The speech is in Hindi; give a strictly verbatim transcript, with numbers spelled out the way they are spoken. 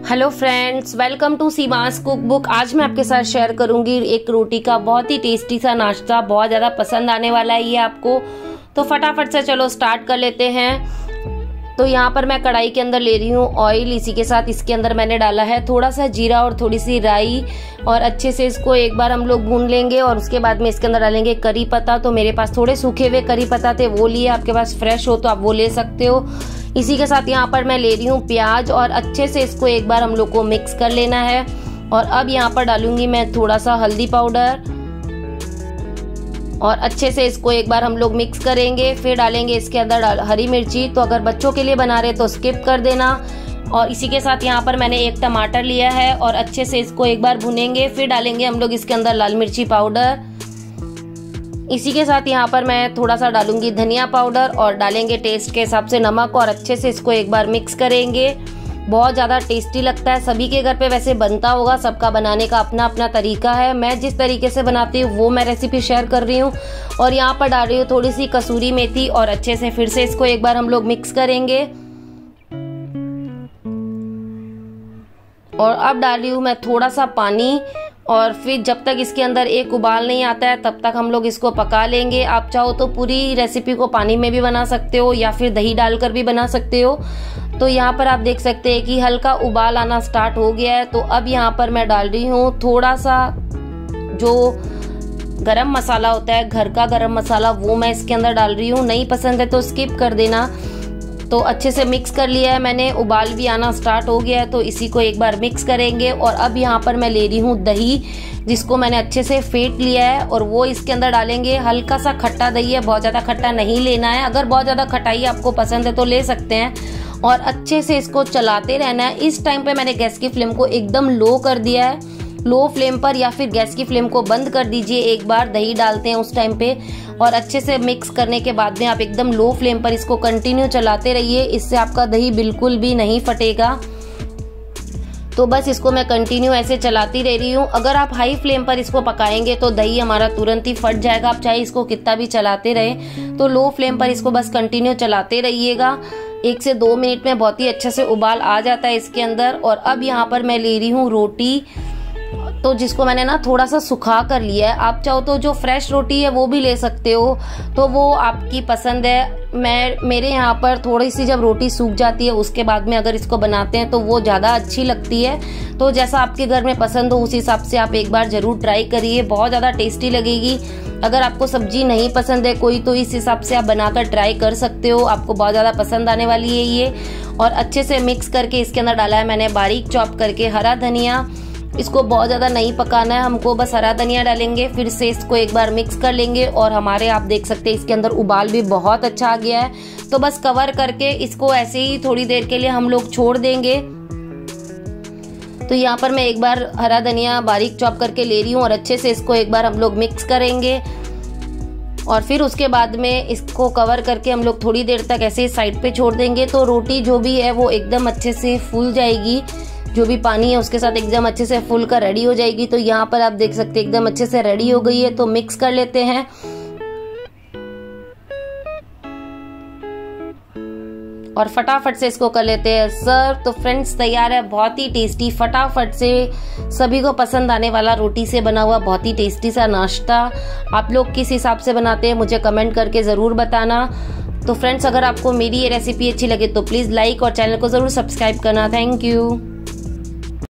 Hello friends, welcome to Seema's cook book. आज मैं आपके साथ शेयर करूंगी एक रोटी का बहुत ही टेस्टी सा नाश्ता। बहुत ज़्यादा पसंद आने वाला है ये आपको। तो फटाफट से चलो स्टार्ट कर लेते हैं। तो यहाँ पर मैं कढ़ाई के अंदर ले रही हूँ ऑयल। इसी के साथ इसके अंदर मैंने डाला है थोड़ा सा जीरा और थोड़ी सी राई, और अच्छे से इसको एक बार हम लोग भून लेंगे। और उसके बाद में इसके अंदर डालेंगे करी पत्ता। तो मेरे पास थोड़े सूखे हुए करी पत्ता थे, वो लिए। आपके पास फ्रेश हो तो आप वो ले सकते हो। इसी के साथ यहाँ पर मैं ले रही हूँ प्याज, और अच्छे से इसको एक बार हम लोग को मिक्स कर लेना है। और अब यहाँ पर डालूंगी मैं थोड़ा सा हल्दी पाउडर, और अच्छे से इसको एक बार हम लोग मिक्स करेंगे। फिर डालेंगे इसके अंदर हरी मिर्ची। तो अगर बच्चों के लिए बना रहे तो स्किप कर देना। और इसी के साथ यहाँ पर मैंने एक टमाटर लिया है, और अच्छे से इसको एक बार भुनेंगे। फिर डालेंगे हम लोग इसके अंदर लाल मिर्ची पाउडर। इसी के साथ यहाँ पर मैं थोड़ा सा डालूंगी धनिया पाउडर, और डालेंगे टेस्ट के हिसाब से नमक, और अच्छे से इसको एक बार मिक्स करेंगे। बहुत ज़्यादा टेस्टी लगता है। सभी के घर पे वैसे बनता होगा, सबका बनाने का अपना अपना तरीका है। मैं जिस तरीके से बनाती हूँ वो मैं रेसिपी शेयर कर रही हूँ। और यहाँ पर डाल रही हूँ थोड़ी सी कसूरी मेथी, और अच्छे से फिर से इसको एक बार हम लोग मिक्स करेंगे। और अब डाल रही हूँ मैं थोड़ा सा पानी, और फिर जब तक इसके अंदर एक उबाल नहीं आता है तब तक हम लोग इसको पका लेंगे। आप चाहो तो पूरी रेसिपी को पानी में भी बना सकते हो, या फिर दही डालकर भी बना सकते हो। तो यहाँ पर आप देख सकते हैं कि हल्का उबाल आना स्टार्ट हो गया है। तो अब यहाँ पर मैं डाल रही हूँ थोड़ा सा जो गरम मसाला होता है, घर का गरम मसाला, वो मैं इसके अंदर डाल रही हूँ। नहीं पसंद है तो स्किप कर देना। तो अच्छे से मिक्स कर लिया है मैंने, उबाल भी आना स्टार्ट हो गया है। तो इसी को एक बार मिक्स करेंगे। और अब यहाँ पर मैं ले रही हूँ दही, जिसको मैंने अच्छे से फेंट लिया है, और वो इसके अंदर डालेंगे। हल्का सा खट्टा दही है, बहुत ज़्यादा खट्टा नहीं लेना है। अगर बहुत ज़्यादा खटाई आपको पसंद है तो ले सकते हैं। और अच्छे से इसको चलाते रहना है। इस टाइम पे मैंने गैस की फ्लेम को एकदम लो कर दिया है। लो फ्लेम पर, या फिर गैस की फ्लेम को बंद कर दीजिए एक बार दही डालते हैं उस टाइम पे। और अच्छे से मिक्स करने के बाद में आप एकदम लो फ्लेम पर इसको कंटिन्यू चलाते रहिए। इससे आपका दही बिल्कुल भी नहीं फटेगा। तो बस इसको मैं कंटिन्यू ऐसे चलाती रह रही हूँ। अगर आप हाई फ्लेम पर इसको पकाएंगे तो दही हमारा तुरंत ही फट जाएगा। आप चाहे इसको कितना भी चलाते रहे, तो लो फ्लेम पर इसको बस कंटिन्यू चलाते रहिएगा। एक से दो मिनट में बहुत ही अच्छे से उबाल आ जाता है इसके अंदर। और अब यहाँ पर मैं ले रही हूँ रोटी, तो जिसको मैंने ना थोड़ा सा सुखा कर लिया है। आप चाहो तो जो फ्रेश रोटी है वो भी ले सकते हो, तो वो आपकी पसंद है। मैं मेरे यहाँ पर थोड़ी सी जब रोटी सूख जाती है उसके बाद में अगर इसको बनाते हैं तो वो ज़्यादा अच्छी लगती है। तो जैसा आपके घर में पसंद हो उस हिसाब से आप एक बार ज़रूर ट्राई करिए, बहुत ज़्यादा टेस्टी लगेगी। अगर आपको सब्जी नहीं पसंद है कोई, तो इस हिसाब से आप बनाकर ट्राई कर सकते हो। आपको बहुत ज़्यादा पसंद आने वाली है ये। और अच्छे से मिक्स करके इसके अंदर डाला है मैंने बारीक चॉप करके हरा धनिया। इसको बहुत ज़्यादा नहीं पकाना है हमको, बस हरा धनिया डालेंगे। फिर से इसको एक बार मिक्स कर लेंगे। और हमारे आप देख सकते हैं इसके अंदर उबाल भी बहुत अच्छा आ गया है। तो बस कवर करके इसको ऐसे ही थोड़ी देर के लिए हम लोग छोड़ देंगे। तो यहाँ पर मैं एक बार हरा धनिया बारीक चॉप करके ले रही हूँ, और अच्छे से इसको एक बार हम लोग मिक्स करेंगे। और फिर उसके बाद में इसको कवर करके हम लोग थोड़ी देर तक ऐसे ही साइड पे छोड़ देंगे। तो रोटी जो भी है वो एकदम अच्छे से फूल जाएगी। जो भी पानी है उसके साथ एकदम अच्छे से फुल कर रेडी हो जाएगी। तो यहाँ पर आप देख सकते हैं एकदम अच्छे से रेडी हो गई है। तो मिक्स कर लेते हैं, और फटाफट से इसको कर लेते हैं सर्व। तो फ्रेंड्स तैयार है बहुत ही टेस्टी, फटाफट से सभी को पसंद आने वाला रोटी से बना हुआ बहुत ही टेस्टी सा नाश्ता। आप लोग किस हिसाब से बनाते हैं मुझे कमेंट करके ज़रूर बताना। तो फ्रेंड्स अगर आपको मेरी ये रेसिपी अच्छी लगे तो प्लीज़ लाइक और चैनल को ज़रूर सब्सक्राइब करना। Thank you.